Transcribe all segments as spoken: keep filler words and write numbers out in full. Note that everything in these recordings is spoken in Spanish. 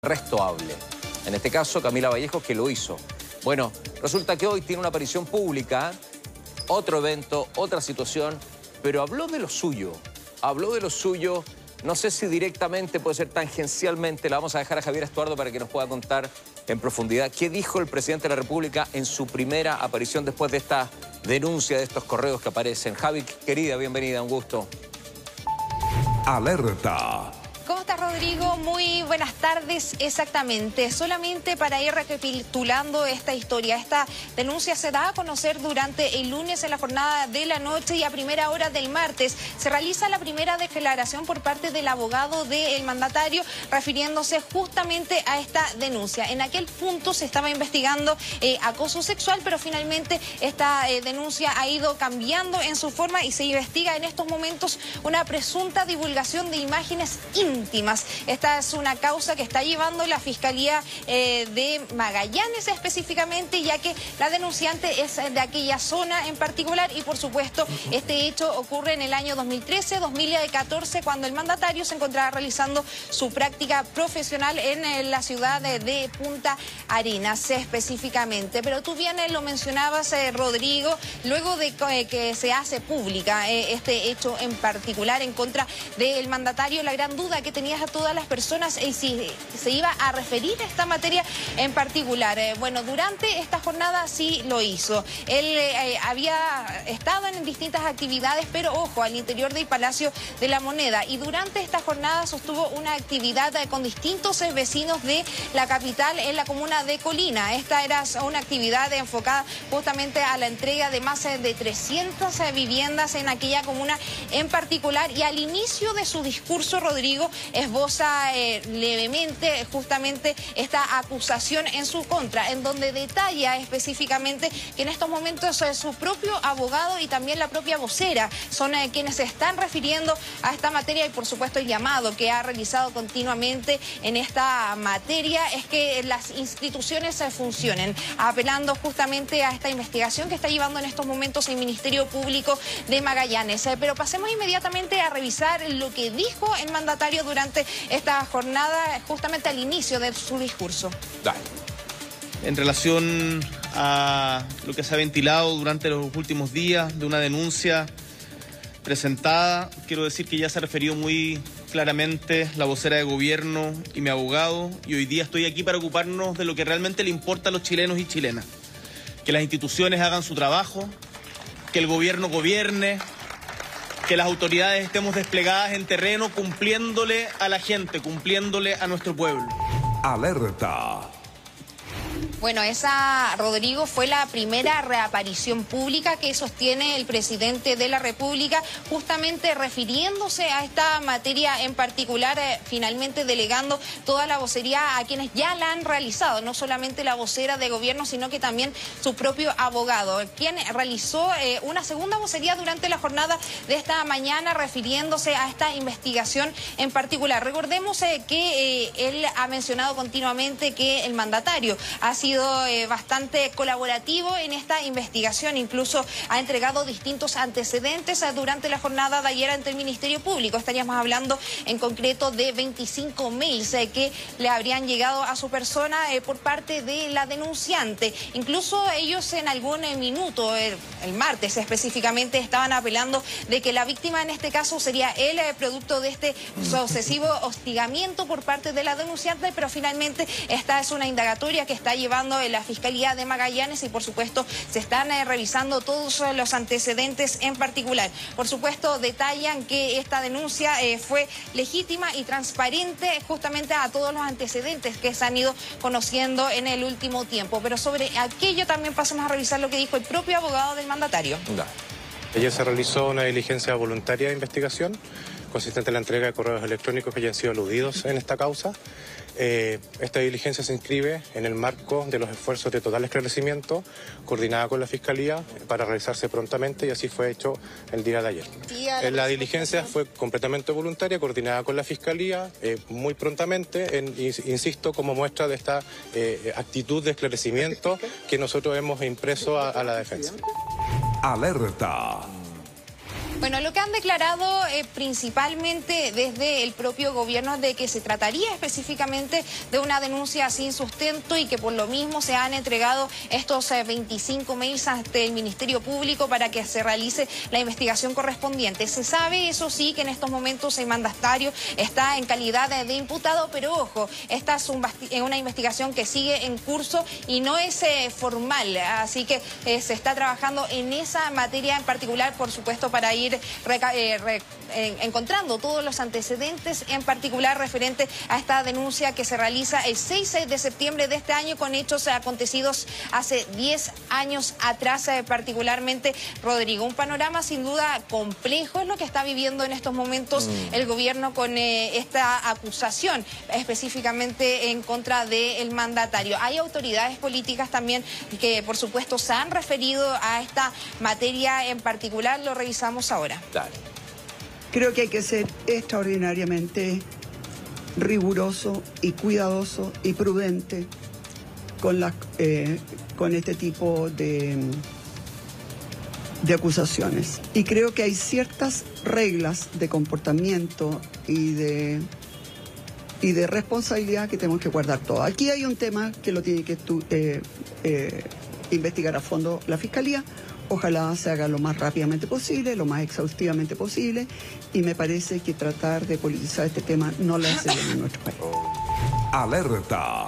resto hable. En este caso, Camila Vallejos, que lo hizo. Bueno, resulta que hoy tiene una aparición pública, otro evento, otra situación, pero habló de lo suyo, habló de lo suyo, no sé si directamente, puede ser tangencialmente, la vamos a dejar a Javier Estuardo para que nos pueda contar en profundidad qué dijo el presidente de la República en su primera aparición después de esta denuncia de estos correos que aparecen. Javi, querida, bienvenida, un gusto. Alerta. ¿Cómo estás, Rodrigo? Muy buenas tardes. Exactamente, solamente para ir recapitulando esta historia. Esta denuncia se da a conocer durante el lunes en la jornada de la noche y a primera hora del martes. Se realiza la primera declaración por parte del abogado del mandatario refiriéndose justamente a esta denuncia. En aquel punto se estaba investigando eh, acoso sexual, pero finalmente esta eh, denuncia ha ido cambiando en su forma y se investiga en estos momentos una presunta divulgación de imágenes íntimas. Esta es una causa que está llevando la Fiscalía eh, de Magallanes específicamente, ya que la denunciante es de aquella zona en particular y por supuesto este hecho ocurre en el año dos mil trece, dos mil catorce, cuando el mandatario se encontraba realizando su práctica profesional en eh, la ciudad de, de Punta Arenas específicamente. Pero tú bien eh, lo mencionabas, eh, Rodrigo, luego de eh, que se hace pública eh, este hecho en particular en contra del mandatario, la gran duda que tenías a todas las personas y si se iba a referir a esta materia en particular. Eh, bueno, durante esta jornada sí lo hizo. Él eh, había estado en distintas actividades, pero ojo, al interior del Palacio de la Moneda. Y durante esta jornada sostuvo una actividad eh, con distintos eh, vecinos de la capital en la comuna de Colina. Esta era una actividad enfocada justamente a la entrega de más eh, de trescientas eh, viviendas en aquella comuna en particular. Y al inicio de su discurso, Rodrigo, esboza eh, levemente justamente esta acusación en su contra, en donde detalla específicamente que en estos momentos eh, su propio abogado y también la propia vocera son eh, quienes se están refiriendo a esta materia y por supuesto el llamado que ha realizado continuamente en esta materia es que las instituciones eh, funcionen, apelando justamente a esta investigación que está llevando en estos momentos el Ministerio Público de Magallanes. Eh, pero pasemos inmediatamente a revisar lo que dijo el mandatario durante esta jornada, justamente al inicio de su discurso. Dale. En relación a lo que se ha ventilado durante los últimos días de una denuncia presentada, quiero decir que ya se refirió muy claramente la vocera de gobierno y mi abogado, y hoy día estoy aquí para ocuparnos de lo que realmente le importa a los chilenos y chilenas. Que las instituciones hagan su trabajo, que el gobierno gobierne, que las autoridades estemos desplegadas en terreno cumpliéndole a la gente, cumpliéndole a nuestro pueblo. Alerta. Bueno, esa, Rodrigo, fue la primera reaparición pública que sostiene el presidente de la República, justamente refiriéndose a esta materia en particular, eh, finalmente delegando toda la vocería a quienes ya la han realizado, no solamente la vocera de gobierno, sino que también su propio abogado, quien realizó eh, una segunda vocería durante la jornada de esta mañana, refiriéndose a esta investigación en particular. Recordemos eh, que eh, él ha mencionado continuamente que el mandatario ha sido eh, bastante colaborativo en esta investigación, incluso ha entregado distintos antecedentes eh, durante la jornada de ayer ante el Ministerio Público. Estaríamos hablando en concreto de veinticinco mails eh, que le habrían llegado a su persona eh, por parte de la denunciante. Incluso ellos en algún eh, minuto, eh, el martes específicamente, estaban apelando de que la víctima en este caso sería él, eh, producto de este sucesivo hostigamiento por parte de la denunciante, pero finalmente esta es una indagatoria que está llevando en la Fiscalía de Magallanes y por supuesto se están eh, revisando todos los antecedentes en particular. Por supuesto detallan que esta denuncia eh, fue legítima y transparente justamente a todos los antecedentes que se han ido conociendo en el último tiempo. Pero sobre aquello también pasamos a revisar lo que dijo el propio abogado del mandatario. Da. Ayer se realizó una diligencia voluntaria de investigación consistente en la entrega de correos electrónicos que hayan sido aludidos en esta causa. Eh, esta diligencia se inscribe en el marco de los esfuerzos de total esclarecimiento coordinada con la Fiscalía para realizarse prontamente y así fue hecho el día de ayer. Eh, la diligencia fue completamente voluntaria, coordinada con la Fiscalía eh, muy prontamente, en, insisto, como muestra de esta eh, actitud de esclarecimiento que nosotros hemos impreso a, a la defensa. Alerta. Bueno, lo que han declarado eh, principalmente desde el propio gobierno de que se trataría específicamente de una denuncia sin sustento y que por lo mismo se han entregado estos eh, veinticinco mails ante el Ministerio Público para que se realice la investigación correspondiente. Se sabe, eso sí, que en estos momentos el mandatario está en calidad de, de imputado, pero ojo, esta es un una investigación que sigue en curso y no es eh, formal, así que eh, se está trabajando en esa materia en particular, por supuesto, para ir Reca eh, re eh, encontrando todos los antecedentes, en particular referente a esta denuncia que se realiza el seis de septiembre de este año con hechos acontecidos hace diez años atrás, eh, particularmente, Rodrigo. Un panorama sin duda complejo es lo que está viviendo en estos momentos mm. el gobierno con eh, esta acusación específicamente en contra del mandatario. Hay autoridades políticas también que, por supuesto, se han referido a esta materia en particular. Lo revisamos ahora. Ahora. Dale. Creo que hay que ser extraordinariamente riguroso y cuidadoso y prudente con, la, eh, con este tipo de, de acusaciones. Y creo que hay ciertas reglas de comportamiento y de, y de responsabilidad que tenemos que guardar todos. Aquí hay un tema que lo tiene que eh, eh, investigar a fondo la Fiscalía. Ojalá se haga lo más rápidamente posible, lo más exhaustivamente posible, y me parece que tratar de politizar este tema no lo hace bien en nuestro país. Alerta.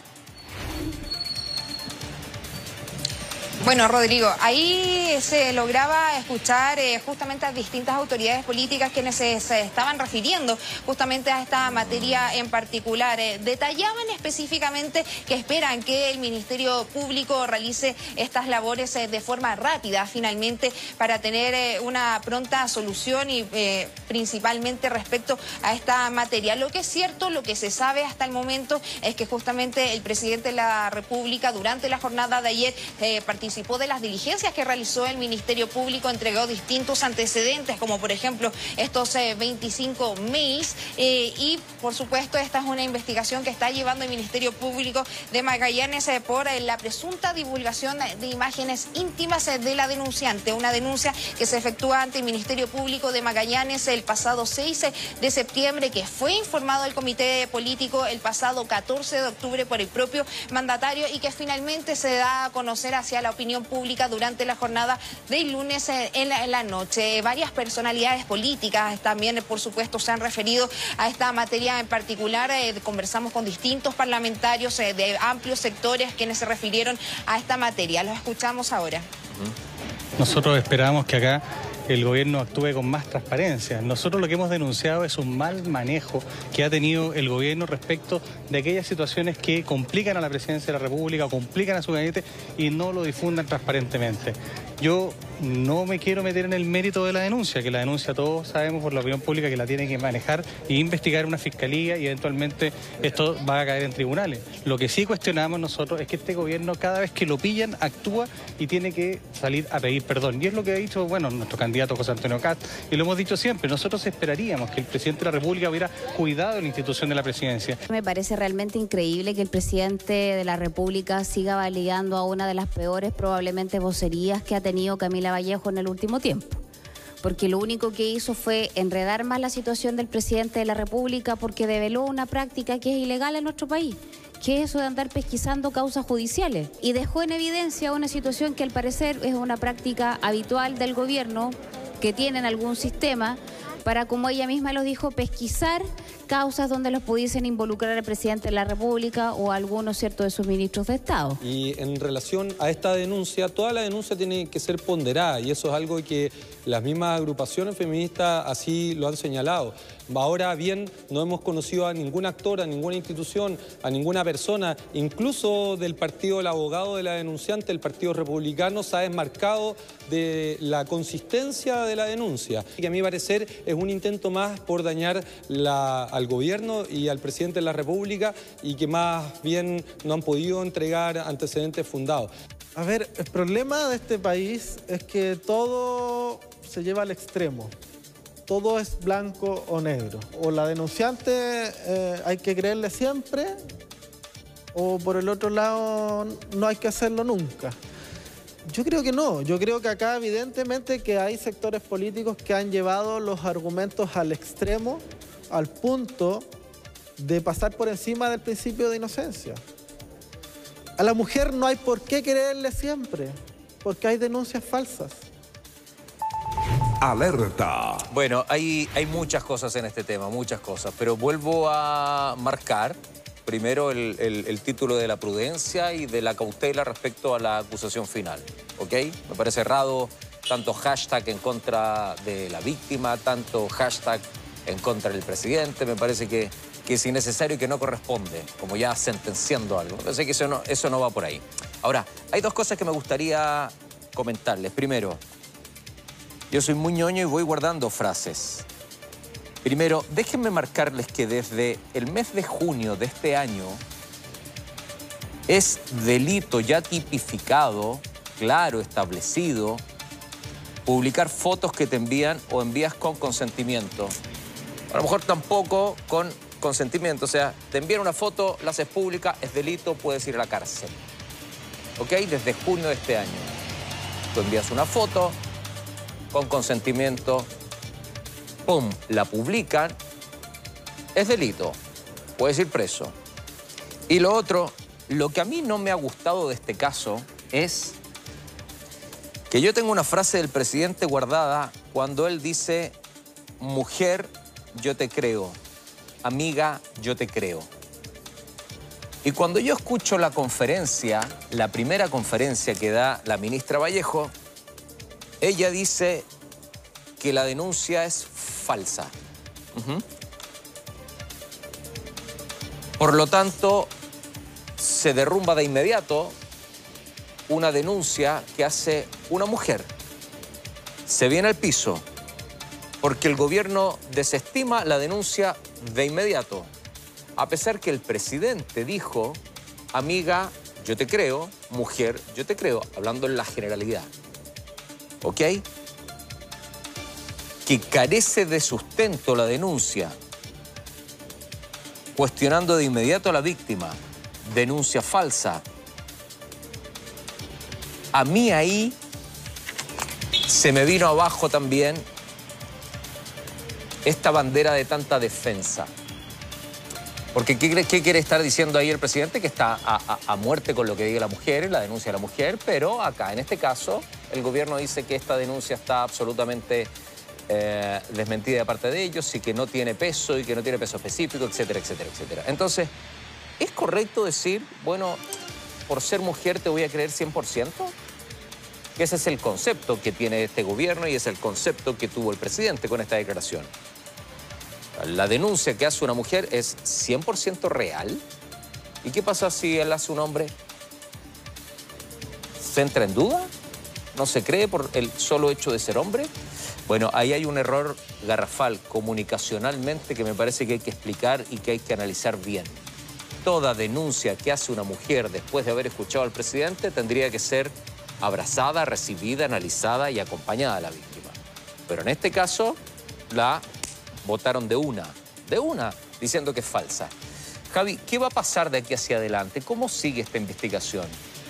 Bueno, Rodrigo, ahí se lograba escuchar eh, justamente a distintas autoridades políticas quienes se, se estaban refiriendo justamente a esta materia en particular. Eh, detallaban específicamente que esperan que el Ministerio Público realice estas labores eh, de forma rápida, finalmente, para tener eh, una pronta solución y eh, principalmente respecto a esta materia. Lo que es cierto, lo que se sabe hasta el momento es que justamente el presidente de la República durante la jornada de ayer eh, participó Participó de las diligencias que realizó el Ministerio Público, entregó distintos antecedentes, como por ejemplo estos eh, veinticinco mails, eh, y por supuesto esta es una investigación que está llevando el Ministerio Público de Magallanes eh, por eh, la presunta divulgación de imágenes íntimas eh, de la denunciante, una denuncia que se efectúa ante el Ministerio Público de Magallanes el pasado seis de septiembre, que fue informado al Comité Político el pasado catorce de octubre por el propio mandatario y que finalmente se da a conocer hacia la opinión pública durante la jornada del lunes en la, en la noche. Varias personalidades políticas también, por supuesto, se han referido a esta materia en particular. Eh, conversamos con distintos parlamentarios eh, de amplios sectores quienes se refirieron a esta materia. Los escuchamos ahora. Nosotros esperamos que acá el gobierno actúe con más transparencia. Nosotros lo que hemos denunciado es un mal manejo que ha tenido el gobierno respecto de aquellas situaciones que complican a la presidencia de la República o complican a su gabinete y no lo difundan transparentemente. Yo no me quiero meter en el mérito de la denuncia, que la denuncia todos sabemos por la opinión pública que la tiene que manejar e investigar una fiscalía y eventualmente esto va a caer en tribunales. Lo que sí cuestionamos nosotros es que este gobierno cada vez que lo pillan actúa y tiene que salir a pedir perdón. Y es lo que ha dicho, bueno, nuestro candidato José Antonio Kast, y lo hemos dicho siempre, nosotros esperaríamos que el presidente de la República hubiera cuidado de la institución de la presidencia. Me parece realmente increíble que el presidente de la República siga validando a una de las peores probablemente vocerías que ha tenido Camila Vallejo en el último tiempo, porque lo único que hizo fue enredar más la situación del presidente de la República, porque develó una práctica que es ilegal en nuestro país, que es eso de andar pesquisando causas judiciales, y dejó en evidencia una situación que al parecer es una práctica habitual del gobierno que tiene en algún sistema para, como ella misma lo dijo, pesquisar causas donde los pudiesen involucrar al presidente de la República o algunos ciertos de sus ministros de Estado. Y en relación a esta denuncia, toda la denuncia tiene que ser ponderada, y eso es algo que las mismas agrupaciones feministas así lo han señalado. Ahora bien, no hemos conocido a ningún actor, a ninguna institución, a ninguna persona, incluso del partido del abogado de la denunciante, el Partido Republicano se ha desmarcado de la consistencia de la denuncia, que a mi parecer es un intento más por dañar la, al gobierno y al presidente de la República, y que más bien no han podido entregar antecedentes fundados. A ver, el problema de este país es que todo se lleva al extremo. Todo es blanco o negro. O la denunciante eh, hay que creerle siempre, o por el otro lado no hay que hacerlo nunca. Yo creo que no. Yo creo que acá evidentemente que hay sectores políticos que han llevado los argumentos al extremo, al punto de pasar por encima del principio de inocencia. A la mujer no hay por qué creerle siempre, porque hay denuncias falsas. Alerta. Bueno, hay, hay muchas cosas en este tema, muchas cosas, pero vuelvo a marcar primero el, el, el título de la prudencia y de la cautela respecto a la acusación final, ¿ok? Me parece errado tanto hashtag en contra de la víctima, tanto hashtag en contra del presidente, me parece que, que es innecesario y que no corresponde, como ya sentenciando algo. Me parece que eso no, eso no va por ahí. Ahora, hay dos cosas que me gustaría comentarles. Primero, yo soy muy ñoño y voy guardando frases. Primero, déjenme marcarles que desde el mes de junio de este año es delito ya tipificado, claro, establecido, publicar fotos que te envían o envías con consentimiento. A lo mejor tampoco con consentimiento, o sea, te envían una foto, la haces pública, es delito, puedes ir a la cárcel. ¿Ok? Desde junio de este año. Tú envías una foto con consentimiento, ¡pum!, la publican, es delito, puedes ir preso. Y lo otro, lo que a mí no me ha gustado de este caso es que yo tengo una frase del presidente guardada cuando él dice, mujer, yo te creo, amiga, yo te creo. Y cuando yo escucho la conferencia, la primera conferencia que da la ministra Vallejo, ella dice que la denuncia es falsa. Uh-huh. Por lo tanto, se derrumba de inmediato una denuncia que hace una mujer. Se viene al piso porque el gobierno desestima la denuncia de inmediato. A pesar que el presidente dijo, amiga, yo te creo, mujer, yo te creo, hablando en la generalidad. ¿Ok? Que carece de sustento la denuncia, cuestionando de inmediato a la víctima, denuncia falsa. A mí ahí se me vino abajo también esta bandera de tanta defensa. Porque ¿qué, qué quiere estar diciendo ahí el presidente? Que está a, a, a muerte con lo que diga la mujer, la denuncia de la mujer, pero acá, en este caso, el gobierno dice que esta denuncia está absolutamente eh, desmentida de parte de ellos y que no tiene peso y que no tiene peso específico, etcétera, etcétera, etcétera. Entonces, ¿es correcto decir, bueno, por ser mujer te voy a creer cien por ciento? Que ese es el concepto que tiene este gobierno y es el concepto que tuvo el presidente con esta declaración. La denuncia que hace una mujer es cien por ciento real. ¿Y qué pasa si él hace un hombre? ¿Se entra en duda? ¿No se cree por el solo hecho de ser hombre? Bueno, ahí hay un error garrafal comunicacionalmente que me parece que hay que explicar y que hay que analizar bien. Toda denuncia que hace una mujer después de haber escuchado al presidente tendría que ser abrazada, recibida, analizada y acompañada a la víctima. Pero en este caso, la votaron de una, de una, diciendo que es falsa. Javi, ¿qué va a pasar de aquí hacia adelante? ¿Cómo sigue esta investigación?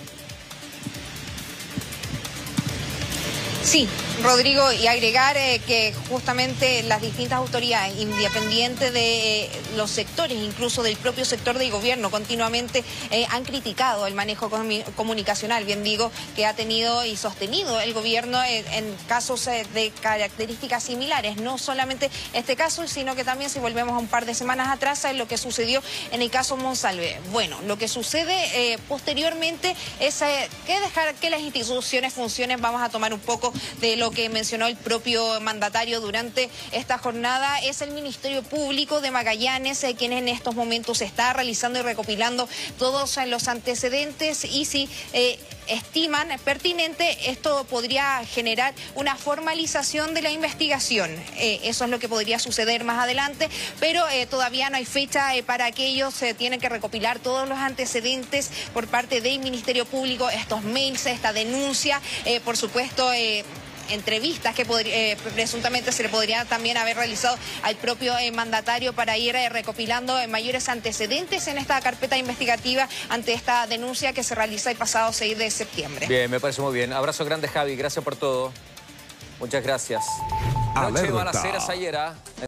Sí, Rodrigo, y agregar eh, que justamente las distintas autoridades, independientes de eh, los sectores, incluso del propio sector del gobierno, continuamente eh, han criticado el manejo comunicacional, bien digo, que ha tenido y sostenido el gobierno eh, en casos eh, de características similares. No solamente este caso, sino que también, si volvemos a un par de semanas atrás, es lo que sucedió en el caso Monsalve. Bueno, lo que sucede eh, posteriormente es eh, que dejar que las instituciones funcionen. Vamos a tomar un poco de lo que mencionó el propio mandatario durante esta jornada. Es el Ministerio Público de Magallanes eh, quien en estos momentos está realizando y recopilando todos eh, los antecedentes y si eh, estiman pertinente, esto podría generar una formalización de la investigación. Eh, eso es lo que podría suceder más adelante, pero eh, todavía no hay fecha eh, para que ellos se eh, tienen que recopilar todos los antecedentes por parte del Ministerio Público, estos mails, esta denuncia, eh, por supuesto, eh, entrevistas que eh, presuntamente se le podría también haber realizado al propio eh, mandatario para ir eh, recopilando eh, mayores antecedentes en esta carpeta investigativa ante esta denuncia que se realiza el pasado seis de septiembre. Bien, me parece muy bien. Abrazo grande, Javi. Gracias por todo. Muchas gracias. Noche Alerta. balaceras ayer, ¿ah?